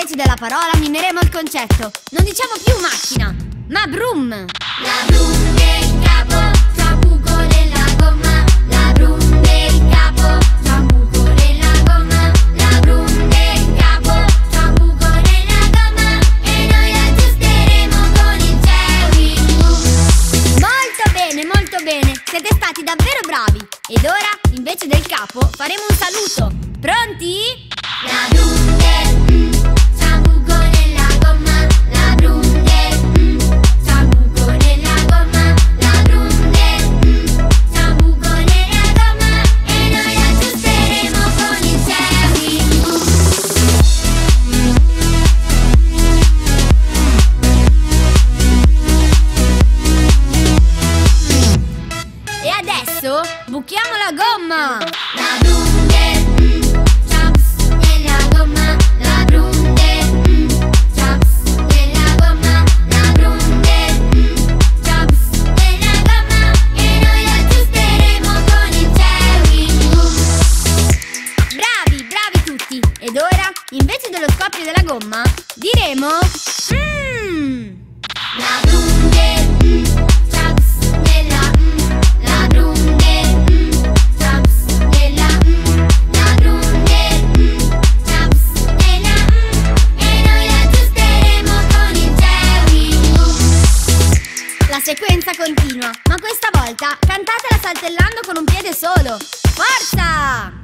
invece della parola mimeremo il concetto. Non diciamo più macchina, ma broom. La broom del capo, c'ha un buco nella gomma. La broom del capo, c'ha un buco nella gomma. La broom del capo, c'ha un buco nella gomma. E noi l'aggiusteremo con il Chewing Boom. Molto bene, siete stati davvero bravi. Ed ora, invece del capo, faremo un saluto. Pronti? La broom del c'ha un buco nella gomma. La broom del c'ha un buco nella gomma. La broom del c'ha un buco nella gomma. E noi l'aggiusteremo con il Chewing Boom. E adesso buchiamo la gomma. La broom del c'ha nella gomma. La broom del c'ha nella gomma. La broom del c'ha nella gomma. E noi l'aggiusteremo con il Chewing Boom. Bravi tutti. Ed ora, invece dello scoppio della gomma, diremo La broom del c'ha nella la broom del c'ha nella la broom del c'ha nella e noi l'aggiusteremo con il Chewing Boom. La sequenza continua, ma questa volta cantatela saltellando con un piede solo. Forza!